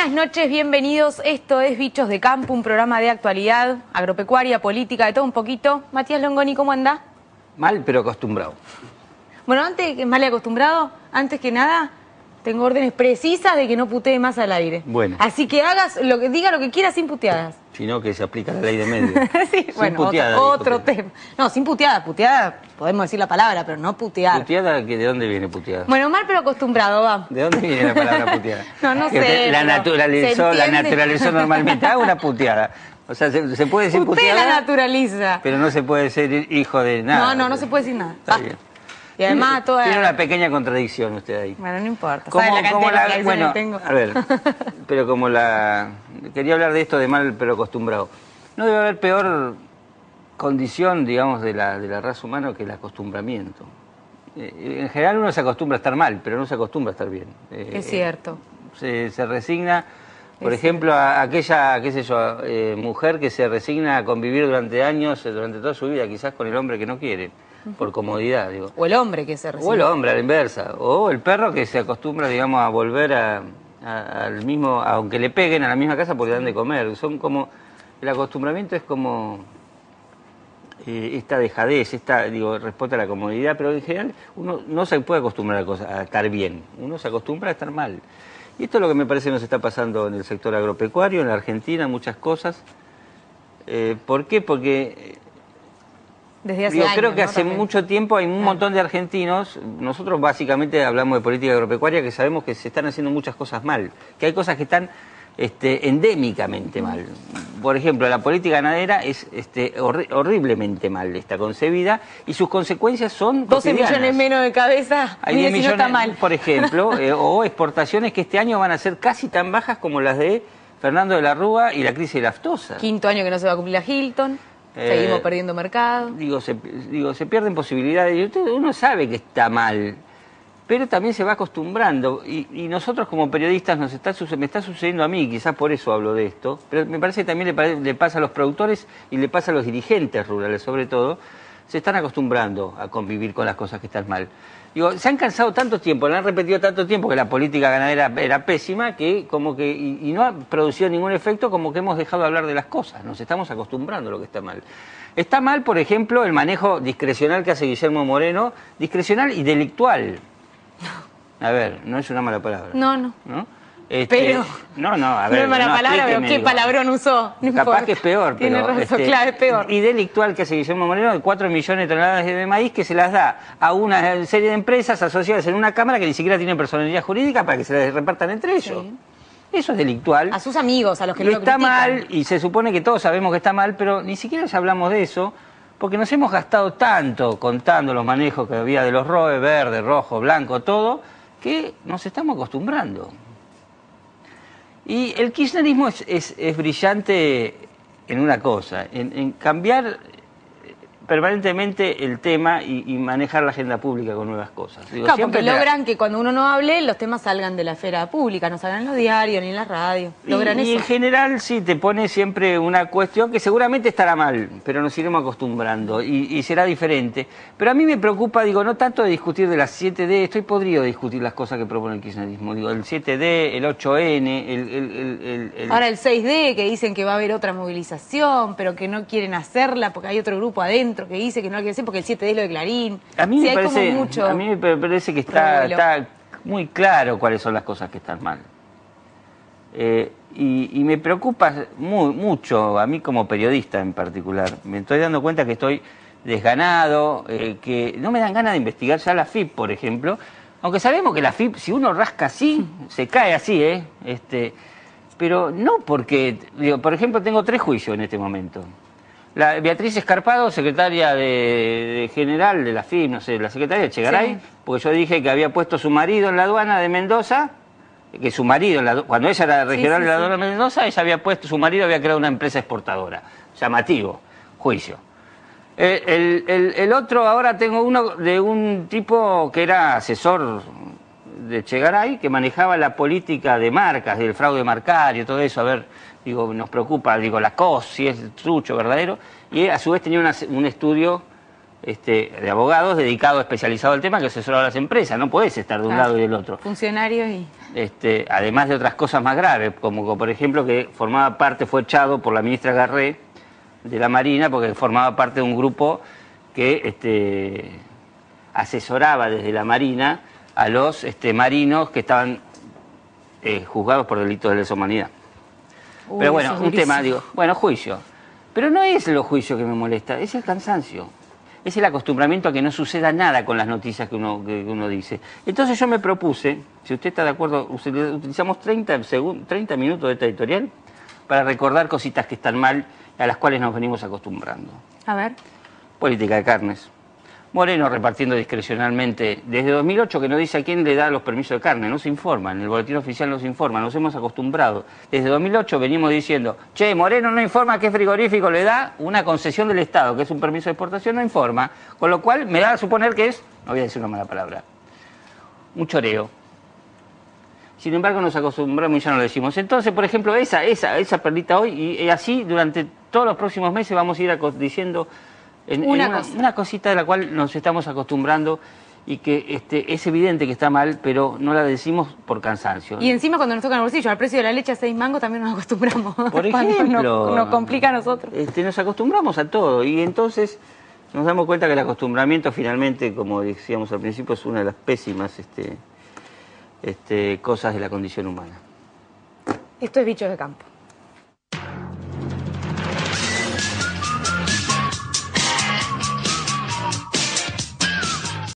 buenas noches, bienvenidos. Esto es Bichos de Campo, un programa de actualidad, agropecuaria, política, de todo un poquito. Matías Longoni, ¿cómo anda? Mal, pero acostumbrado. Bueno, mal y acostumbrado, antes que nada, tengo órdenes precisas de que no putee más al aire. Bueno. Así que diga lo que quieras sin puteadas. Sino que se aplica la ley de medios. Sí, sin bueno, puteada, otro tema. No, sin puteada. Puteada, podemos decir la palabra, pero no putear. ¿Puteada? ¿De dónde viene puteada? Bueno, mal pero acostumbrado, va. ¿De dónde viene la palabra puteada? No Que sé. La naturalizó normalmente. Hago una puteada. O sea, se puede decir Usted puteada. la naturaliza. Pero no se puede ser hijo de nada. No se puede decir nada. Está bien. Y además toda... Tiene una pequeña contradicción usted ahí. Bueno, no importa. Como, ¿Sabe la como cantidad la, de bueno, tengo? a ver, pero como la... Quería hablar de esto de mal pero acostumbrado. No debe haber peor condición, digamos, de la raza humana que el acostumbramiento. En general uno se acostumbra a estar mal, pero no se acostumbra a estar bien. Es cierto. Se resigna, por ejemplo, a aquella, qué sé yo, mujer que se resigna a convivir durante años, durante toda su vida, quizás con el hombre que no quiere. Por comodidad, digo. O el hombre que se recibe. O el hombre, a la inversa. O el perro que se acostumbra, digamos, a volver al mismo, aunque le peguen a la misma casa porque dan de comer. Son como, el acostumbramiento es como esta dejadez, respuesta a la comodidad, pero en general uno no se puede acostumbrar a estar bien. Uno se acostumbra a estar mal. Y esto es lo que me parece que nos está pasando en el sector agropecuario, en la Argentina, muchas cosas. ¿Por qué? Porque... Desde hace años, creo que ¿no? hace También. mucho tiempo hay un montón de argentinos, nosotros básicamente hablamos de política agropecuaria, que sabemos que se están haciendo muchas cosas mal, que hay cosas que están endémicamente mal. Por ejemplo, la política ganadera es horriblemente mal, está concebida, y sus consecuencias son 12 cotidianas. millones menos de cabeza, Hay mire 10 si no millones, está mal. por ejemplo, o exportaciones que este año van a ser casi tan bajas como las de Fernando de la Rúa y la crisis de la aftosa. Quinto año que no se va a cumplir la Hilton. Seguimos perdiendo mercado. Se pierden posibilidades. Uno sabe que está mal, pero también se va acostumbrando. Y nosotros como periodistas me está sucediendo a mí, quizás por eso hablo de esto, pero me parece que también le pasa a los productores y le pasa a los dirigentes rurales sobre todo, se están acostumbrando a convivir con las cosas que están mal. Se han cansado tanto tiempo, le han repetido tanto tiempo que la política ganadera era pésima, que y no ha producido ningún efecto, como que hemos dejado de hablar de las cosas, nos estamos acostumbrando a lo que está mal. Está mal, por ejemplo, el manejo discrecional que hace Guillermo Moreno, discrecional y delictual. A ver, no es una mala palabra. No. Pero... a ver, no es mala palabra, pero ¿qué palabrón usó? No capaz importa. que es peor. Tiene pero, razón, claro, es peor. Y delictual que hace Guillermo Moreno, de 4 millones de toneladas de maíz que se las da a una serie de empresas asociadas en una cámara que ni siquiera tienen personalidad jurídica para que se las repartan entre ellos. Sí. Eso es delictual. A sus amigos, a los que Y no lo está critican. mal, y se supone que todos sabemos que está mal, pero ni siquiera ya hablamos de eso, porque nos hemos gastado tanto contando los manejos que había de los ROE, verde, rojo, blanco, todo, que nos estamos acostumbrando. Y el kirchnerismo es brillante en una cosa, en cambiar permanentemente el tema y manejar la agenda pública con nuevas cosas. Claro, porque logran que cuando uno no hable, los temas salgan de la esfera pública, no salgan en los diarios ni en la radio. Logran eso. Y en general sí, te pone siempre una cuestión que seguramente estará mal, pero nos iremos acostumbrando y será diferente. Pero a mí me preocupa, no tanto de discutir de las 7D, estoy podrido de discutir las cosas que propone el kirchnerismo. El 7D, el 8N, Ahora el 6D, que dicen que va a haber otra movilización, pero que no quieren hacerla porque hay otro grupo adentro que dice que no lo quiere hacer porque el 7D es lo de Clarín. A mí, me parece que está muy claro cuáles son las cosas que están mal. Y me preocupa mucho, a mí como periodista en particular. Me estoy dando cuenta que estoy desganado, que no me dan ganas de investigar ya la FIP, por ejemplo. Aunque sabemos que la FIP, si uno rasca así, se cae así, pero no porque... por ejemplo, tengo 3 juicios en este momento. La Beatriz Escarpado, secretaria general de la FIP, no sé, la secretaria de Chegaray, sí. Porque yo dije que había puesto su marido en la aduana de Mendoza, que su marido, cuando ella era regional de la aduana de Mendoza, ella había puesto, su marido había creado una empresa exportadora. Llamativo, juicio. El otro, ahora tengo uno de un tipo que era asesor de Chegaray, que manejaba la política de marcas, del fraude marcario, todo eso, a ver... nos preocupa, la COS, si es trucho, verdadero, y a su vez tenía un estudio de abogados dedicado, especializado al tema, que asesoraba a las empresas. No podés estar de un lado y del otro. Funcionarios y... Además de otras cosas más graves, como por ejemplo que fue echado por la ministra Garré de la Marina, porque formaba parte de un grupo que asesoraba desde la Marina a los marinos que estaban juzgados por delitos de lesa humanidad. Pero bueno, un tema, juicio. Pero no es los juicios que me molesta, es el cansancio. Es el acostumbramiento a que no suceda nada con las noticias que uno dice. Entonces yo me propuse, si usted está de acuerdo, utilizamos 30 minutos de esta editorial para recordar cositas que están mal, a las cuales nos venimos acostumbrando. A ver. Política de carnes. Moreno repartiendo discrecionalmente desde 2008, que no dice a quién le da los permisos de carne, no se informa, en el boletín oficial no se informa, nos hemos acostumbrado. Desde 2008 venimos diciendo, che, Moreno no informa a qué frigorífico le da una concesión del Estado, que es un permiso de exportación, no informa, con lo cual me da a suponer que es, no voy a decir una mala palabra, un choreo. Sin embargo nos acostumbramos y ya no lo decimos. Entonces, por ejemplo, esa perlita hoy, y así durante todos los próximos meses vamos a ir diciendo... Una cosita de la cual nos estamos acostumbrando y que es evidente que está mal, pero no la decimos por cansancio. Y encima cuando nos toca el bolsillo, al precio de la leche a 6 mangos también nos acostumbramos. Por ejemplo, nos complica a nosotros. Nos acostumbramos a todo y entonces nos damos cuenta que el acostumbramiento finalmente, como decíamos al principio, es una de las pésimas cosas de la condición humana. Esto es Bichos de Campo.